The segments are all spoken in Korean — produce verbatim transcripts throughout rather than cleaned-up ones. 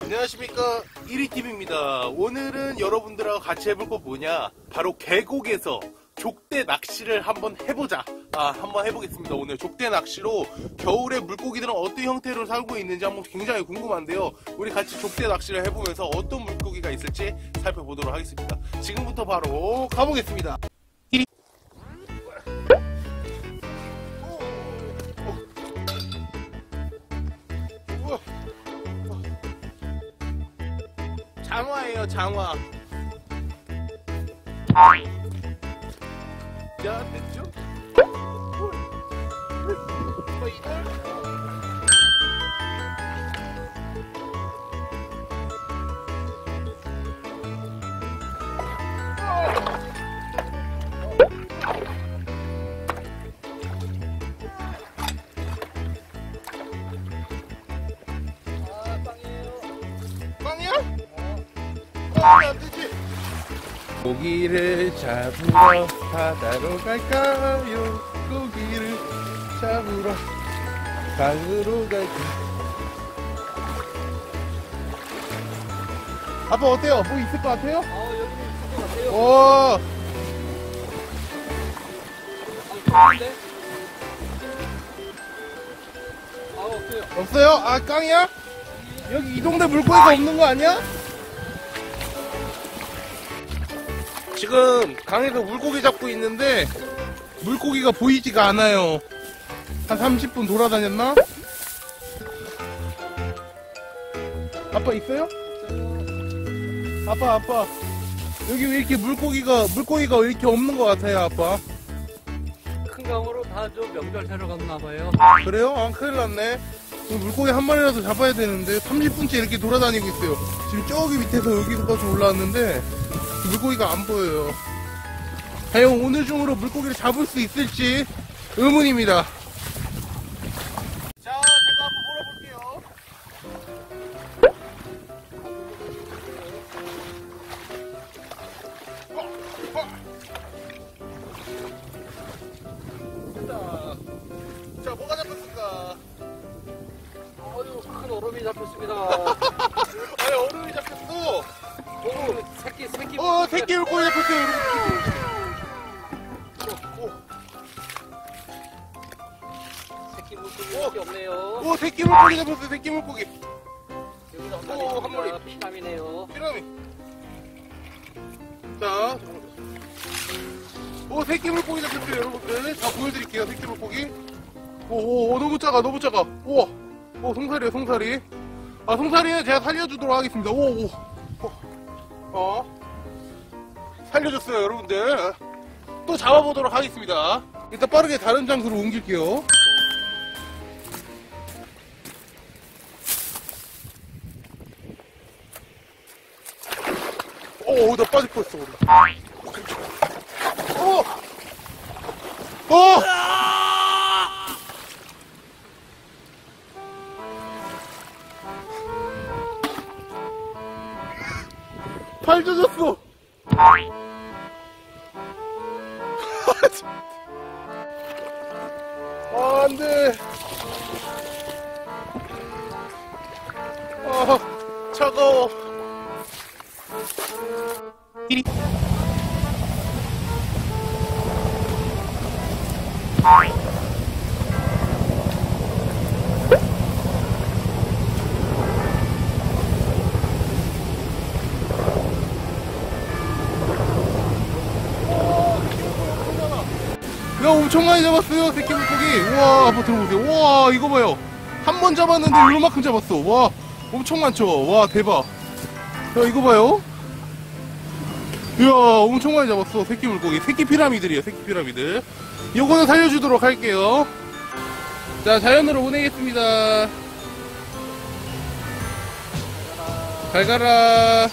안녕하십니까, 이리팀입니다. 오늘은 여러분들하고 같이 해볼 거 뭐냐, 바로 계곡에서 족대 낚시를 한번 해보자. 아, 한번 해보겠습니다. 오늘 족대 낚시로 겨울에 물고기들은 어떤 형태로 살고 있는지 한번 굉장히 궁금한데요. 우리 같이 족대 낚시를 해보면서 어떤 물고기가 있을지 살펴보도록 하겠습니다. 지금부터 바로 가보겠습니다. 장화예요, 장화. 자, 됐죠? 어, 이걸? 아, 빵이에요. 빵이야? 어, 안 되지. 고기를 잡으러 바다로 갈까요? 고기를 잡으러 강으로 갈까요? 아빠 어때요? 뭐 있을 것 같아요? 아, 여기 있을 것 같아요. 오! 아, 좋은데? 아, 없어요. 없어요? 아, 깡이야? 여기 이 동네 물고기가 없는 거 아니야? 지금 강에서 물고기 잡고 있는데 물고기가 보이지가 않아요. 한 삼십 분 돌아다녔나? 아빠 있어요? 아빠 아빠 여기 왜 이렇게 물고기가 물고기가 왜 이렇게 없는 것 같아요, 아빠? 큰 강으로 다 저 명절 새러 갔나 봐요. 그래요? 아, 큰일 났네. 물고기 한 마리라도 잡아야 되는데 삼십 분째 이렇게 돌아다니고 있어요. 지금 저기 밑에서 여기서까지 올라왔는데 물고기가 안 보여요. 과연 오늘 중으로 물고기를 잡을 수 있을지 의문입니다. 자, 제가 한번 몰아볼게요. 자, 자, 뭐가 잡혔을까? 어휴, 큰 얼음이 잡혔습니다. 아니, 얼음이 잡혔어. 오, 새끼, 새끼. 어, 새끼 물고기 잡혔어요, 여러분. 새끼 물고기밖에 없네요. 오, 새끼 물고기 잡혔어요, 새끼 물고기. 여기서 한 오, 한 마리 마리. 피라미네요. 피라미. 자, 오, 새끼 물고기 잡혔어요, 여러분들. 자, 보여드릴게요, 새끼 물고기. 오, 오, 오, 너무 작아, 너무 작아. 우와. 오, 송사리요, 송사리. 아, 송사리는 제가 살려주도록 하겠습니다. 오, 오. 어. 살려줬어요, 여러분들. 또 잡아보도록 하겠습니다. 일단 빠르게 다른 장소로 옮길게요. 오, 나 빠질 뻔했어, 우리. 어! 어! 팔 젖었어! 아, 안 돼. 아, 차가워. 이리. 야, 엄청 많이 잡았어요, 새끼 물고기. 우와, 한번 들어보세요. 우와, 이거 봐요. 한 번 잡았는데 요만큼 잡았어. 와, 엄청 많죠. 와, 대박. 야, 이거 봐요. 이야, 엄청 많이 잡았어, 새끼 물고기. 새끼 피라미들이에요, 새끼 피라미들. 요거는 살려주도록 할게요. 자, 자연으로 보내겠습니다. 잘 가라.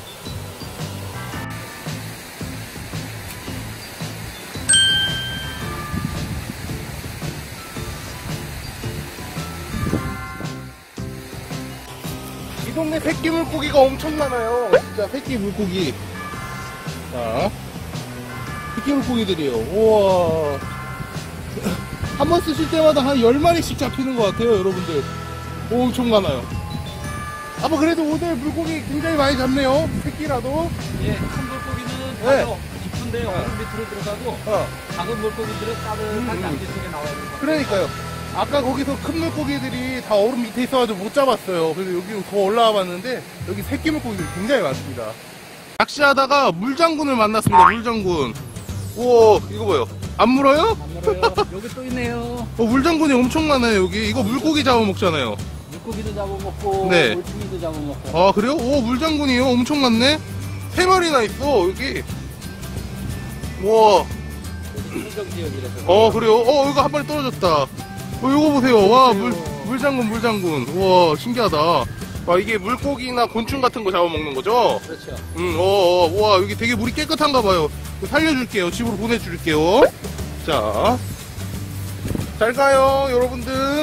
이 동네 새끼 물고기가 엄청 많아요. 진짜 새끼 물고기. 자, 새끼 물고기들이에요. 우와. 한 번 쓰실 때마다 한 열 마리씩 잡히는 것 같아요, 여러분들. 오, 엄청 많아요. 아빠 그래도 오늘 물고기 굉장히 많이 잡네요. 새끼라도. 예, 큰 물고기는 네. 바로 깊은데 얼음 밑으로 들어가고 어. 작은 물고기들은 따뜻한 음. 양지 속에 나와 있는 거. 그러니까요. 아까 거기서 큰 물고기들이 다 얼음 밑에 있어가지고 못 잡았어요. 그래서 여기 더 올라와 봤는데 여기 새끼 물고기들이 굉장히 많습니다. 낚시하다가 물장군을 만났습니다. 물장군. 우와 이거 뭐요? 안 물어요? 안 물어요. 여기 또 있네요. 어, 물장군이 엄청 많아요 여기. 이거 물고기 잡아먹잖아요. 물고기도 잡아먹고 네. 물고기도 잡아먹고. 아 그래요? 오 물장군이요. 엄청 많네. 세 마리나 있어 여기. 우와. 행정 지역이라서. 어 그래요? 어 이거 한 마리 떨어졌다. 어 이거 보세요. 와 물 물장군 물장군. 우와 신기하다. 와 이게 물고기나 곤충 같은 거 잡아먹는 거죠? 그렇죠. 음, 어, 어, 우와 여기 되게 물이 깨끗한가 봐요. 살려줄게요. 집으로 보내줄게요. 자, 잘 가요 여러분들.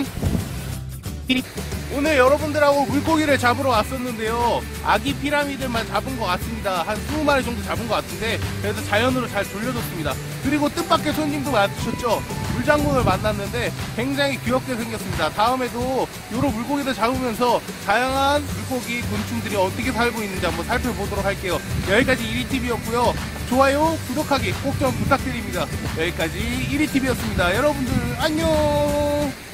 오늘 여러분들하고 물고기를 잡으러 왔었는데요. 아기 피라미드만 잡은 것 같습니다. 한 이십 마리 정도 잡은 것 같은데 그래도 자연으로 잘 돌려줬습니다. 그리고 뜻밖의 손님도 많으셨죠. 물장군을 만났는데 굉장히 귀엽게 생겼습니다. 다음에도 이런 물고기를 잡으면서 다양한 물고기 곤충들이 어떻게 살고 있는지 한번 살펴보도록 할게요. 여기까지 이리티비였고요. 좋아요, 구독하기 꼭 좀 부탁드립니다. 여기까지 이리티비였습니다. 여러분들 안녕.